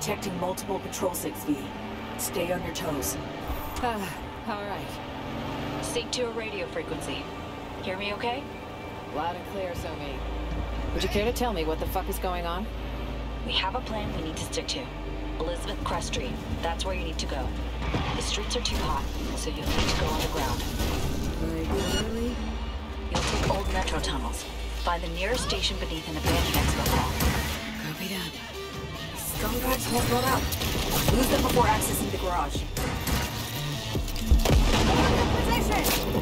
detecting multiple patrol 6V. Stay on your toes. Alright. Sync to a radio frequency. Hear me okay? Loud and clear, Zoe. Would you care to tell me what the fuck is going on? We have a plan we need to stick to. Elizabeth Crest Street. That's where you need to go. The streets are too hot, so you'll need to go underground. Really? You'll take old metro tunnels. Find the nearest station beneath an abandoned expo hall. Copy that. Scumbags won't run out. Lose them before accessing the garage. Position!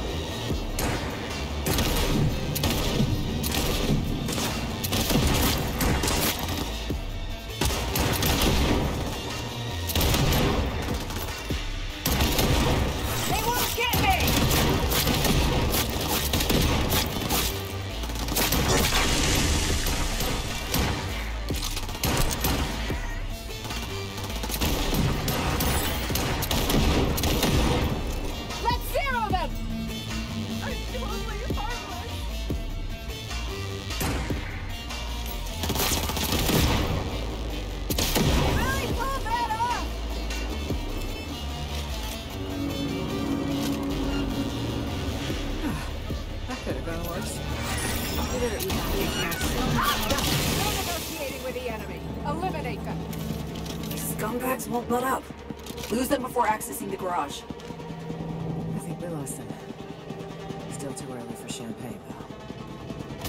Scumbags won't let up. Lose them before accessing the garage. I think we lost them. Still too early for champagne, though.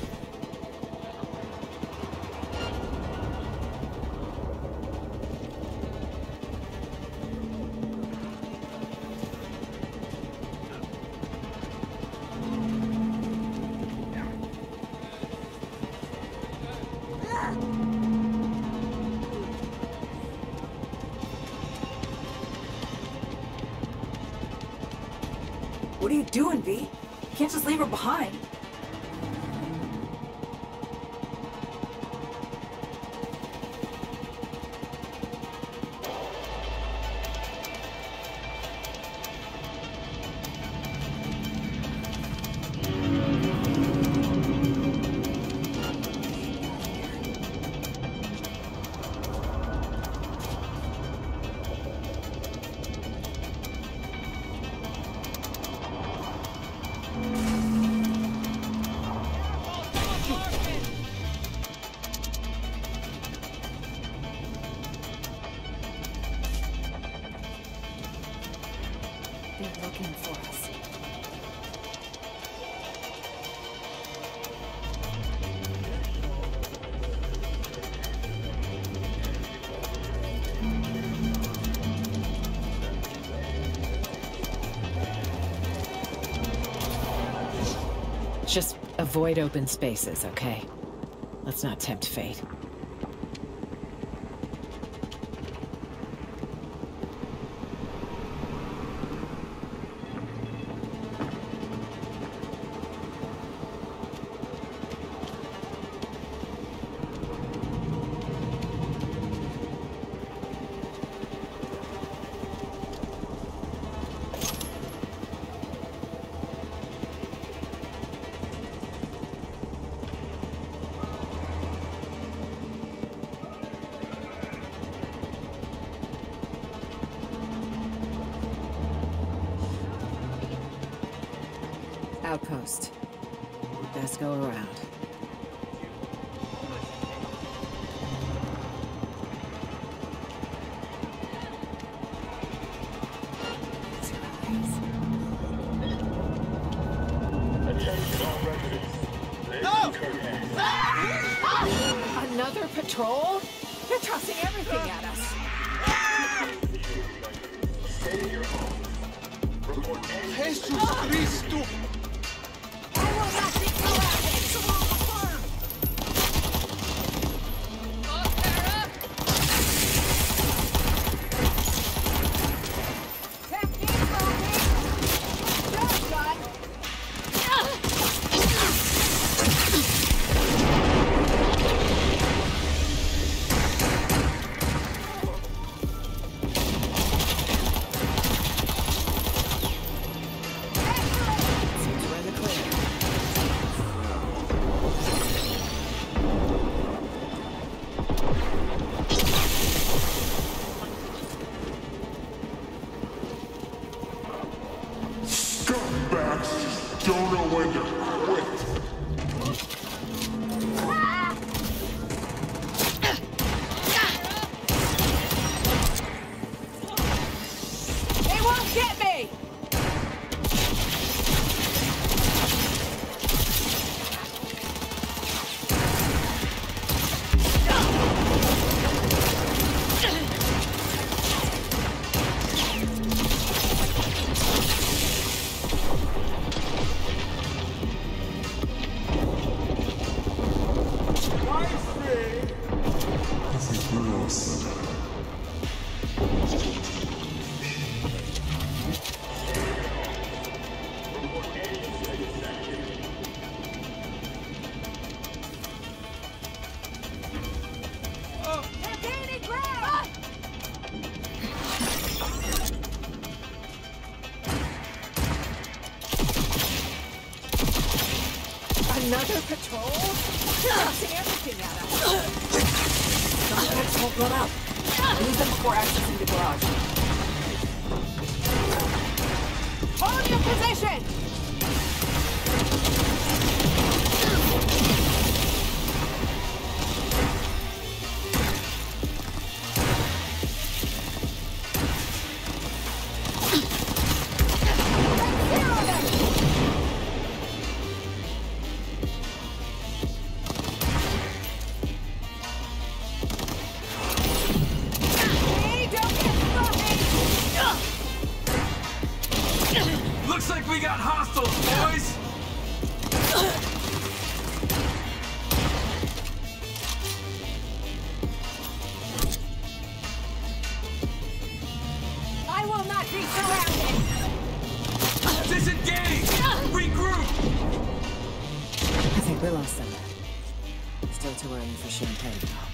What are you doing, V? You can't just leave her behind. They're looking for us. Just avoid open spaces, okay? Let's not tempt fate. Outpost. We best go around. Another patrol? They're tossing everything at us. Jesus Cristo! surrender. Wait. They won't get me! Another patrol? Tossing everything at us. Suspects won't run out. Lose them before accessing the garage. Hold your position! Looks like we got hostiles, boys! I will not be surrounded! Disengage! Regroup! I think we lost them. Still too early for champagne, though.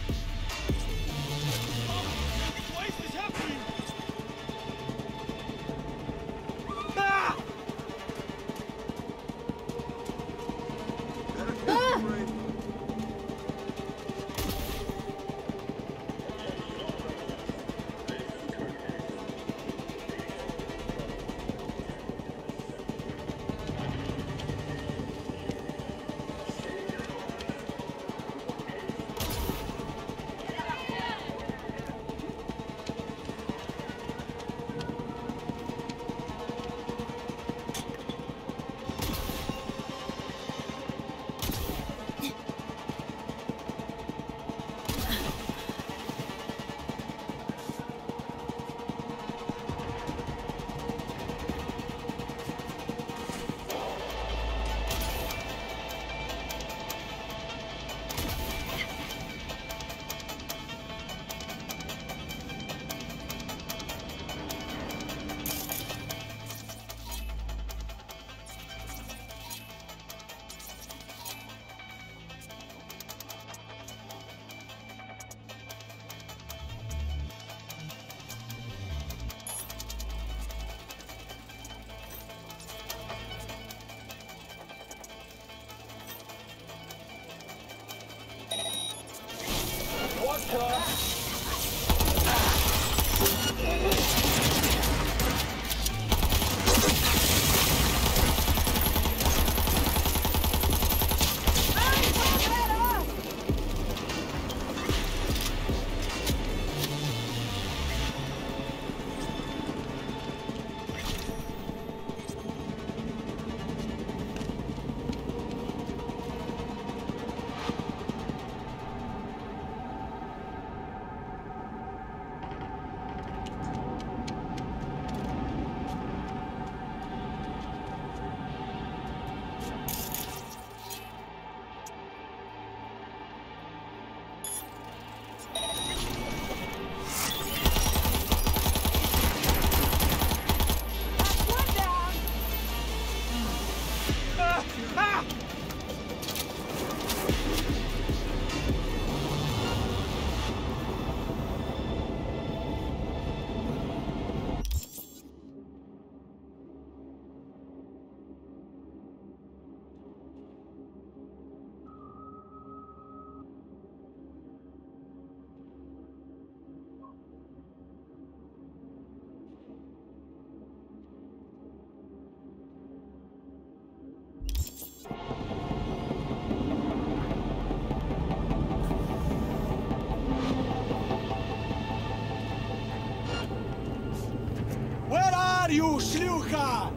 you, шлюха!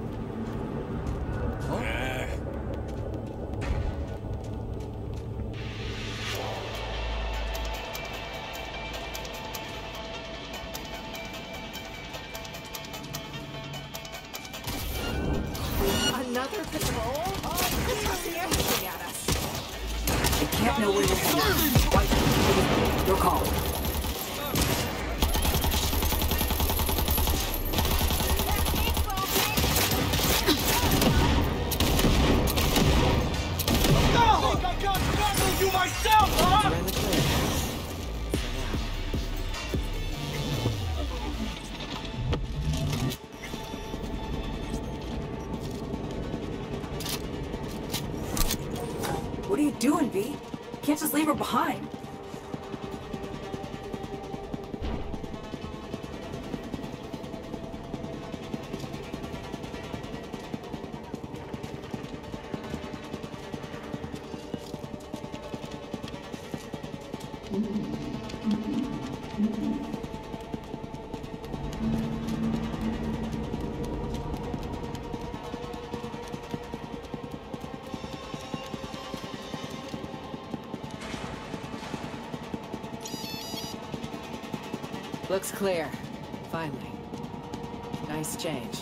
Another patrol? They're tossing everything at us. They can't know where you're headed. White, your call. I think I can't handle you myself, huh? We're in the clear. What are you doing, V? You can't just leave her behind. Looks clear. Finally. Nice change.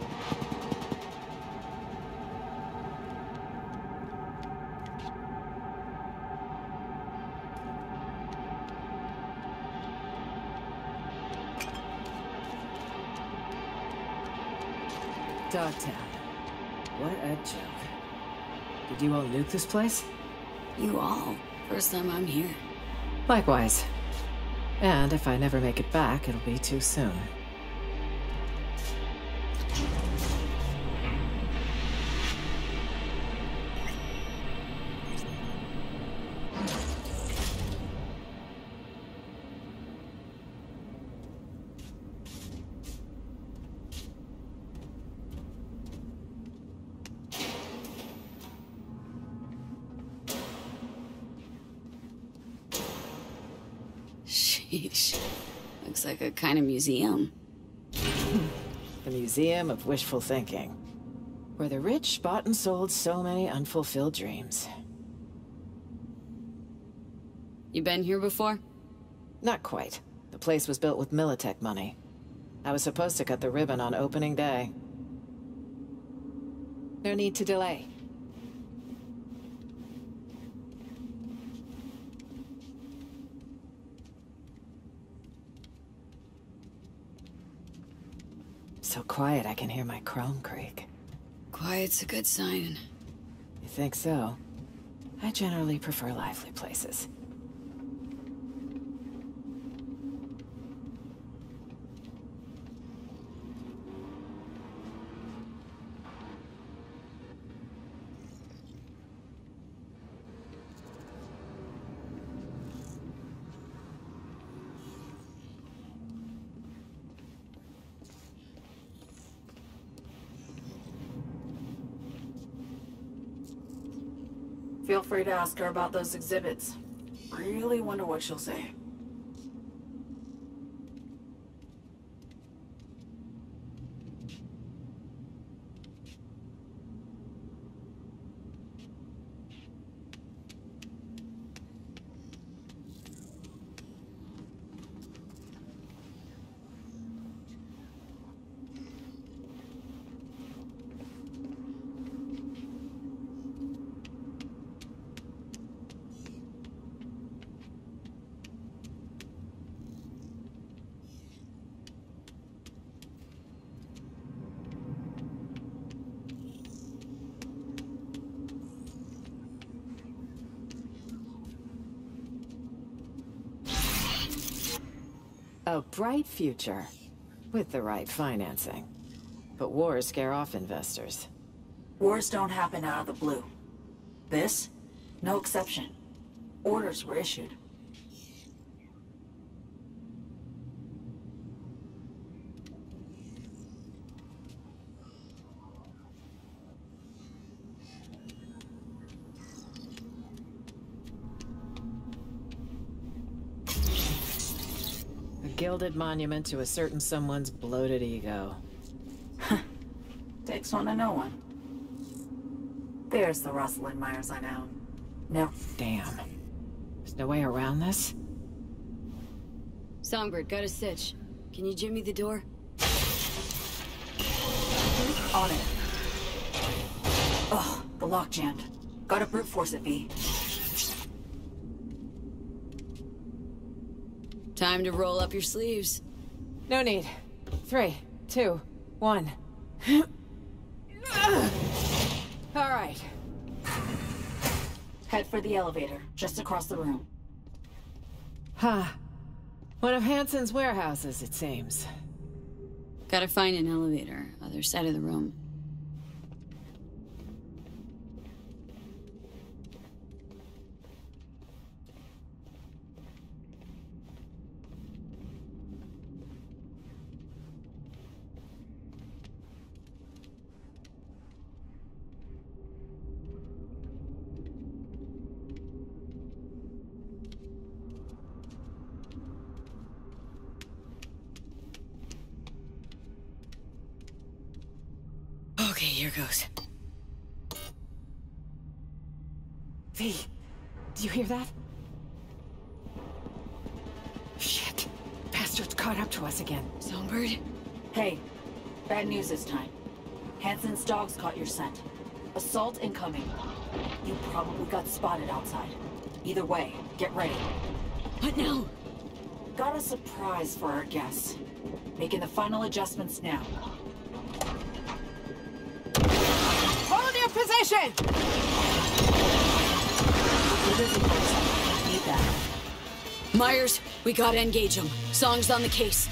Dogtown. What a joke. Did you all nuke this place? You all. First time I'm here. Likewise. And if I never make it back, it'll be too soon. Sheesh. Looks like a kind of museum. The Museum of Wishful Thinking, where the rich bought and sold so many unfulfilled dreams. You been here before? Not quite. The place was built with Militech money. I was supposed to cut the ribbon on opening day. No need to delay. So quiet I can hear my chrome creak. Quiet's a good sign. You think so? I generally prefer lively places. Feel free to ask her about those exhibits. Really wonder what she'll say. A bright future, with the right financing. But wars scare off investors. Wars don't happen out of the blue. This? No exception. Orders were issued. A gilded monument to a certain someone's bloated ego. First one to know one. There's the Rosalind Myers I know. No. Damn. There's no way around this? Songbird, got a stitch. Can you jimmy the door? On it. Ugh, the lock jammed. Gotta brute force it, V. Time to roll up your sleeves. No need. 3, 2, 1. All right. Head for the elevator, just across the room. Huh. One of Hansen's warehouses, it seems. Gotta find an elevator, other side of the room. Okay, here goes. V, do you hear that? Shit. Bastard's caught up to us again. Songbird? Hey, bad news this time. Hansen's dogs caught your scent. Assault incoming. You probably got spotted outside. Either way, get ready. What now? Got a surprise for our guests. Making the final adjustments now. Hold your position! We're busy for a second. Need that. Myers, we gotta engage him. Song's on the case.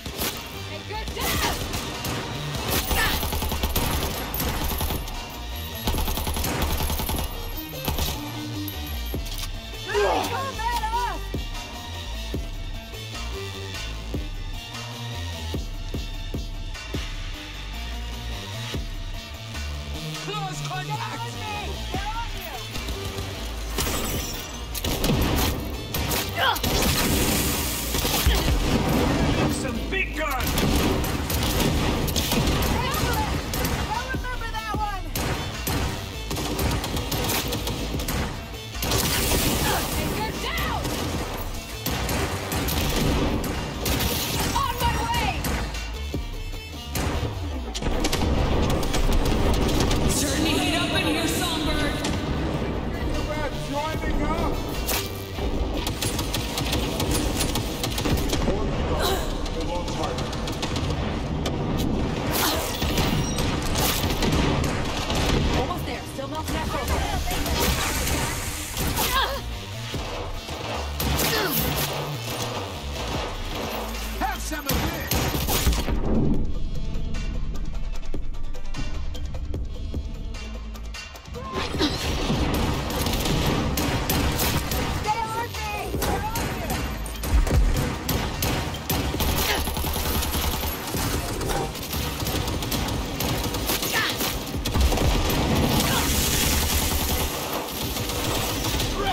Close contact! Some big gun! Turning it up in here, Songbird! Joining up! Almost there. Still melting that over. Have some of this!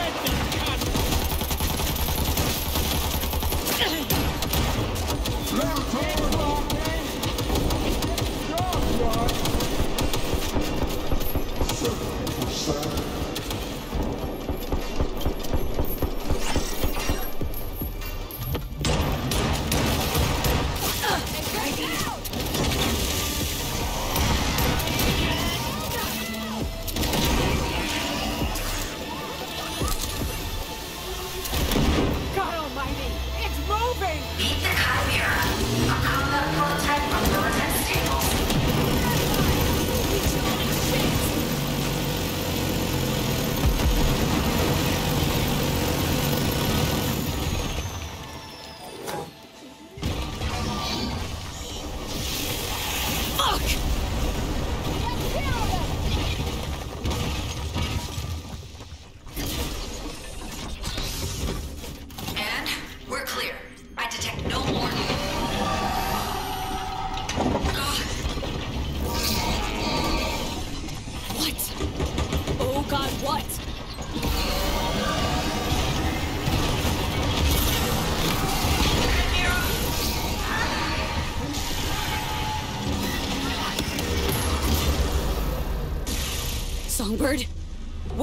Left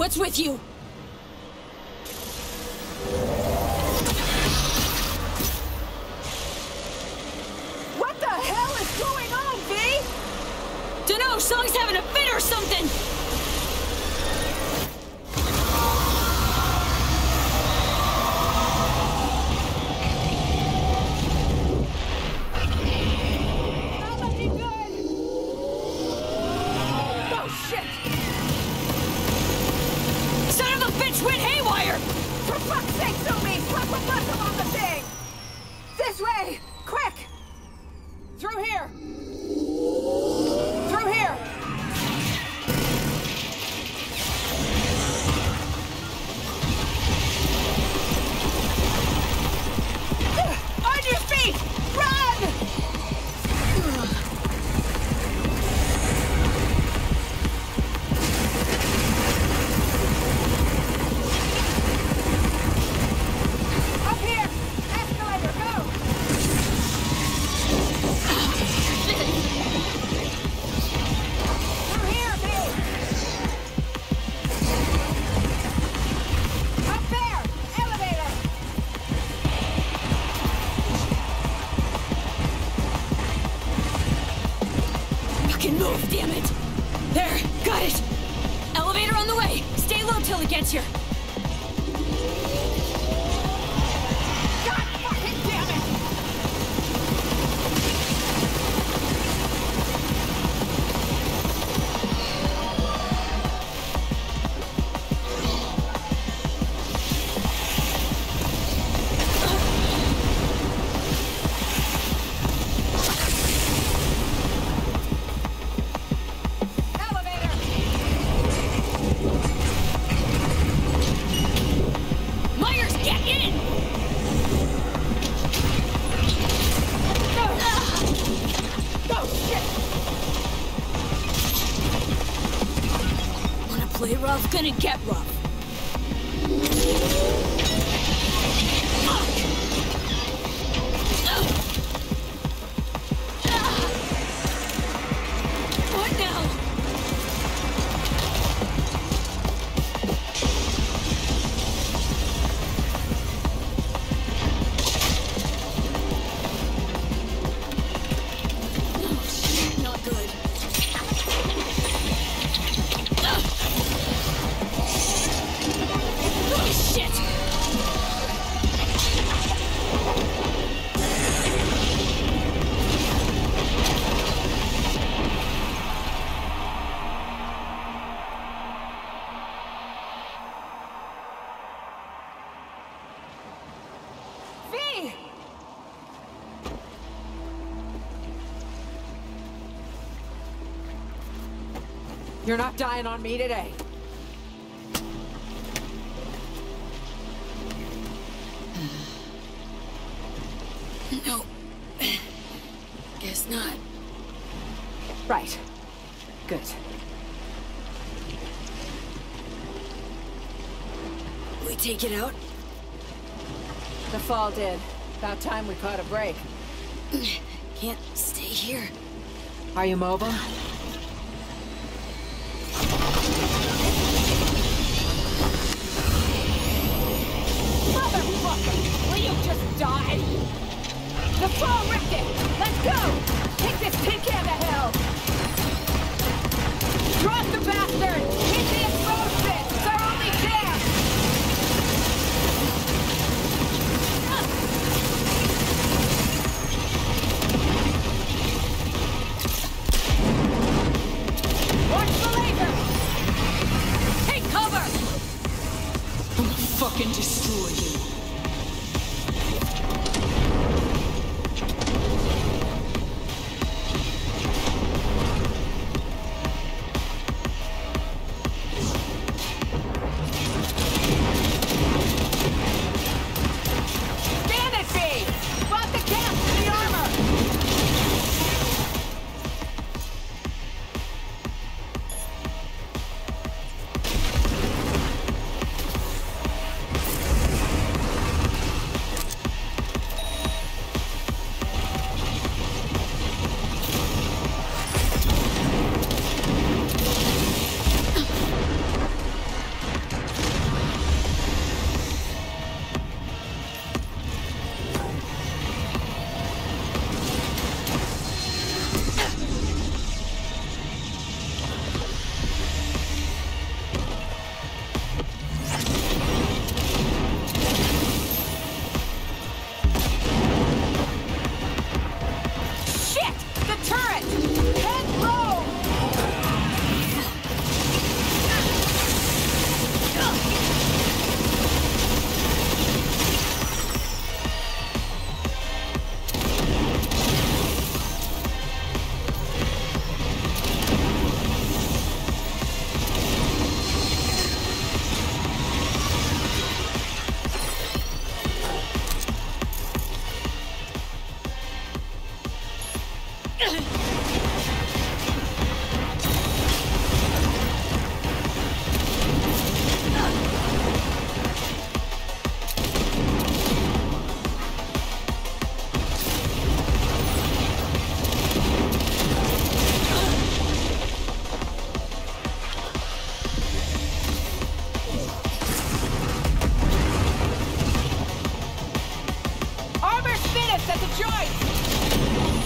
What's with you? What the hell is going on, V? Dunno, Song's having a fit or something! Not looking good! Oh, shit! Son of a bitch went haywire! For fuck's sake, Sumi! Slap a button on the thing! This way! Quick! Through here! Through here! On your feet! Run! Up here! Escalator, go! Through here, babe! Up there! Elevator! Fucking move, damn it! There, got it! Elevator on the way! Stay low till it gets here! God fucking damn it! Elevator! Myers, get in! Oh shit! Wanna play rough? Gonna get rough. Fuck! What now? Not good. Oh, shit! V! You're not dying on me today. No. Guess not. Right. Good. We take it out? The fall did. About time we caught a break. Can't stay here. Are you mobile? Motherfucker! Will you just die? The fall ripped it! Let's go! Take this tin can to hell! Drop the bastard! Hit the exposed bit! It's our only chance! this at the joint!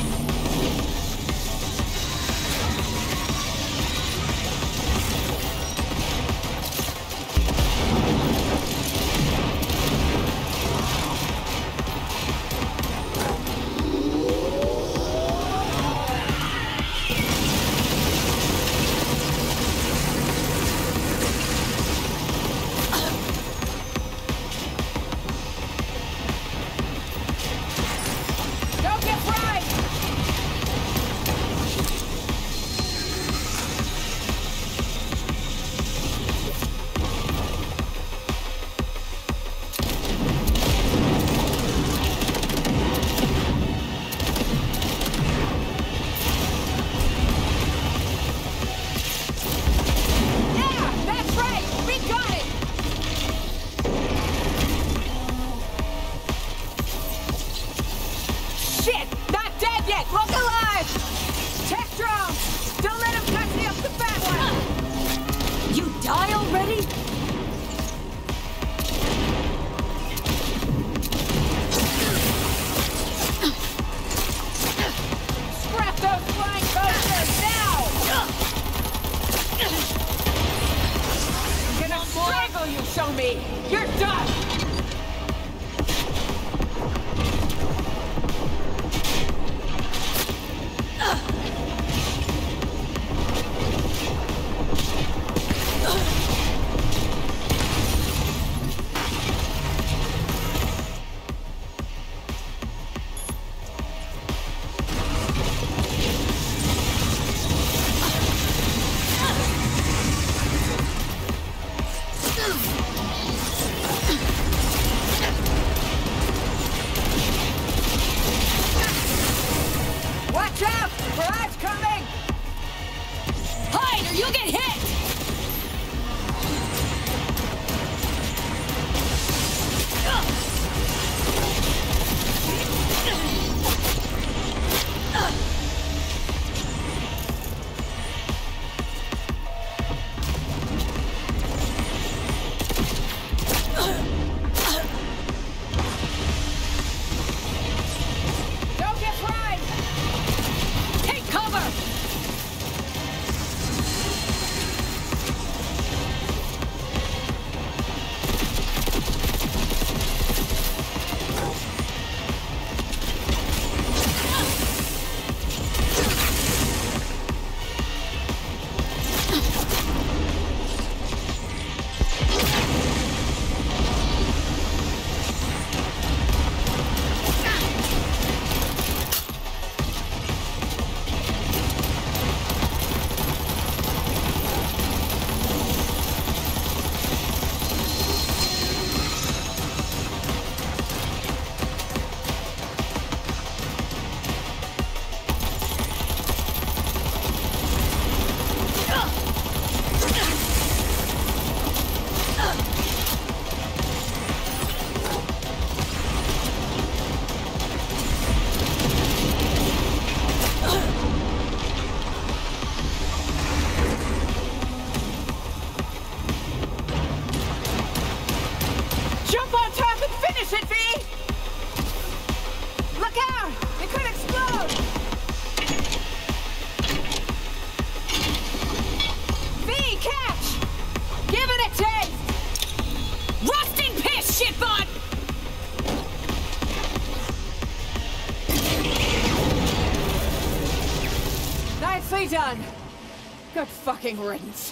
Don't get fried! Yeah, that's right! We got it! Shit! Not dead yet! Look alive! Tech drones! Don't let him touch me up the fat one! You die already? Scrap those flying posters now! I'm gonna strangle you, show me! You're done! Watch out! Barrage coming! Hide or you'll get hit! Don't get fried! Take cover! Jump on top and finish it, V! Look out! It could explode! V, catch! Give it a taste! Rusting piss, shitbot! Nicely done. Good fucking riddance.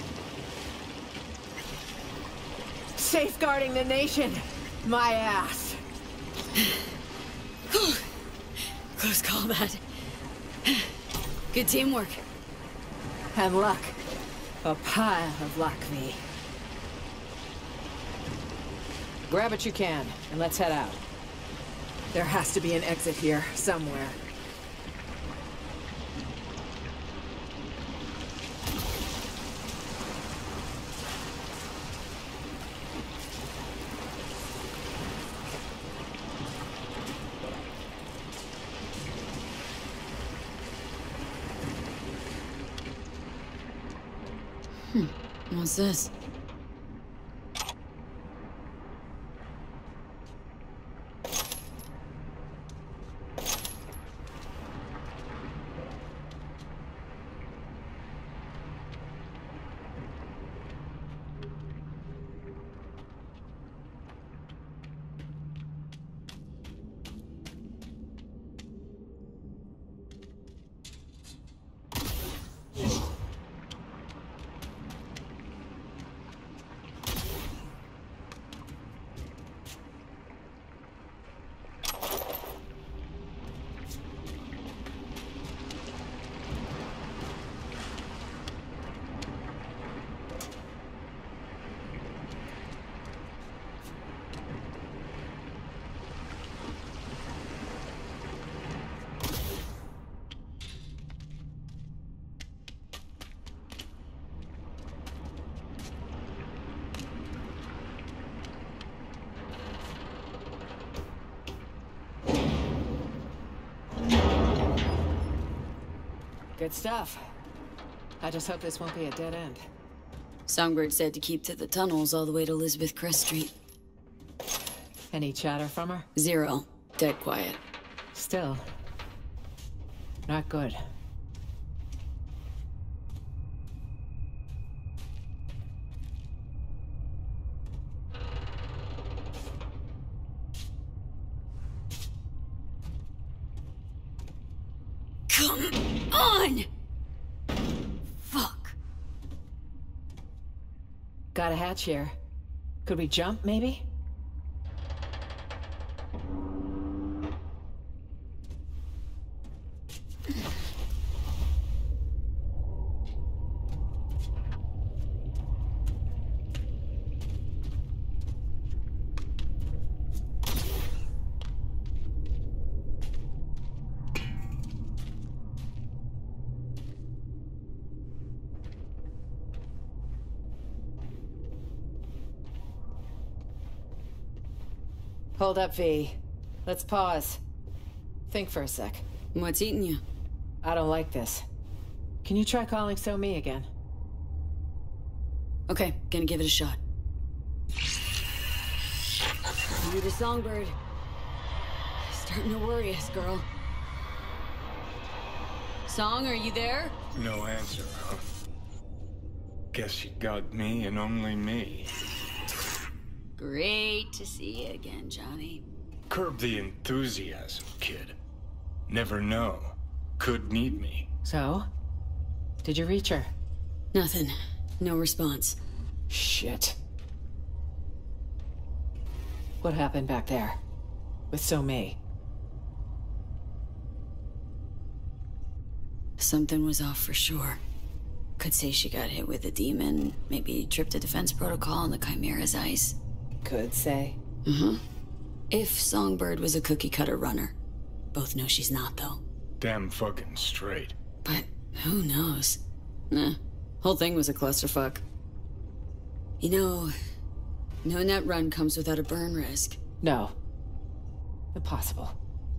Safeguarding the nation. My ass. Close call, Matt. Good teamwork. And luck. A pile of luck, V. Grab what you can, and let's head out. There has to be an exit here, somewhere. What's this? Good stuff. I just hope this won't be a dead end. Songbird said to keep to the tunnels all the way to Elizabeth Crest Street. Any chatter from her? Zero. Dead quiet. Still. Not good. Come on! Fuck. Got a hatch here. Could we jump, maybe? Hold up, V. Let's pause. Think for a sec. What's eating you? I don't like this. Can you try calling So-Mi again? Okay, gonna give it a shot. You the Songbird. Starting to worry us, girl. Song, are you there? No answer, huh? Guess you got me and only me. Great to see you again, Johnny. Curb the enthusiasm, kid. Never know. Could need me. So? Did you reach her? Nothing. No response. Shit. What happened back there? With So-Mi? Something was off for sure. Could say she got hit with a demon, maybe tripped a defense protocol on the Chimera's ice. Could say. Mm-hmm. If Songbird was a cookie-cutter runner. Both know she's not, though. Damn fucking straight. But who knows? Nah. Whole thing was a clusterfuck. You know, no net run comes without a burn risk. No. Impossible.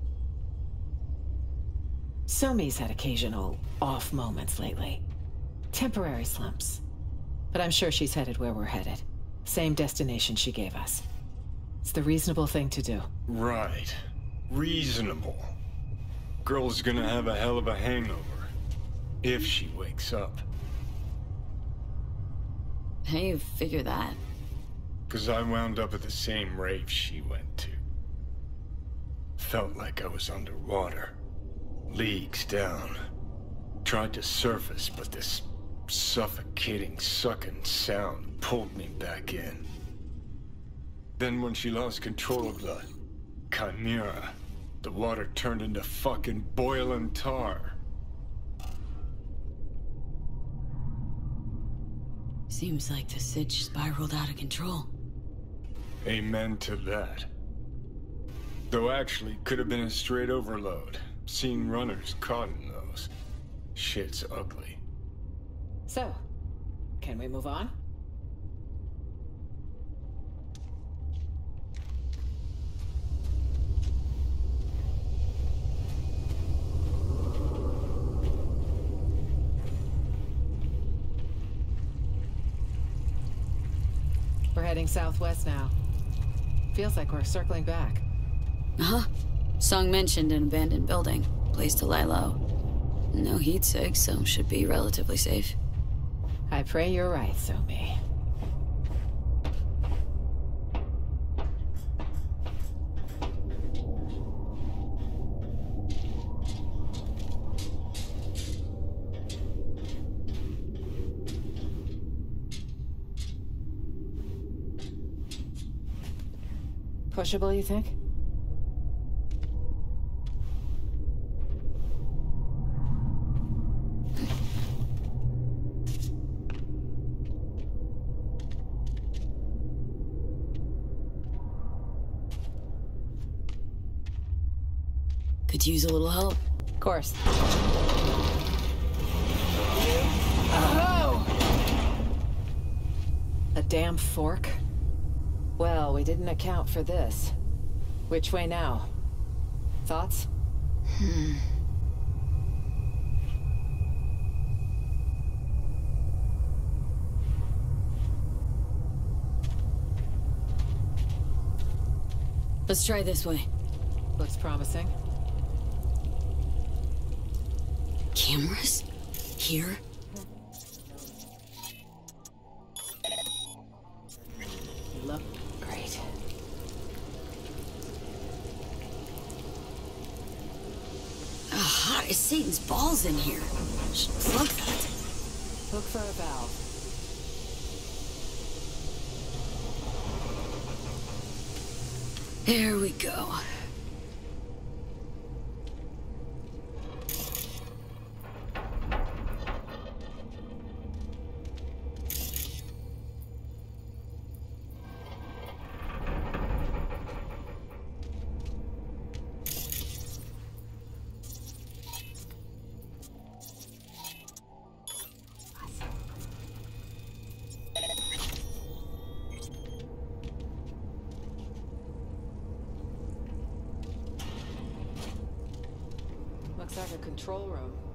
So-Mi's had occasional off moments lately. Temporary slumps. But I'm sure she's headed where we're headed. Same destination she gave us. It's the reasonable thing to do. Right. Reasonable. Girl's gonna have a hell of a hangover. If she wakes up. How you figure that? 'Cause I wound up at the same rave she went to. Felt like I was underwater. Leagues down. Tried to surface, but this suffocating, sucking sound pulled me back in. Then when she lost control of the Chimera, the water turned into fucking boiling tar. Seems like the Sitch spiraled out of control. Amen to that. Though actually, could have been a straight overload. Seen runners caught in those. Shit's ugly. So, can we move on? We're heading southwest now. Feels like we're circling back. Uh-huh. Song mentioned an abandoned building. Place to lie low. No heat sig, so should be relatively safe. I pray you're right, So-Mi. Pushable, you think? Could use a little help. Of course. Oh! A damn fork? Well, we didn't account for this. Which way now? Thoughts? Let's try this way. Looks promising. Cameras? Here? Look great. Hot as Satan's balls in here. Should plug that. Look for a valve. There we go. Looks like a control room.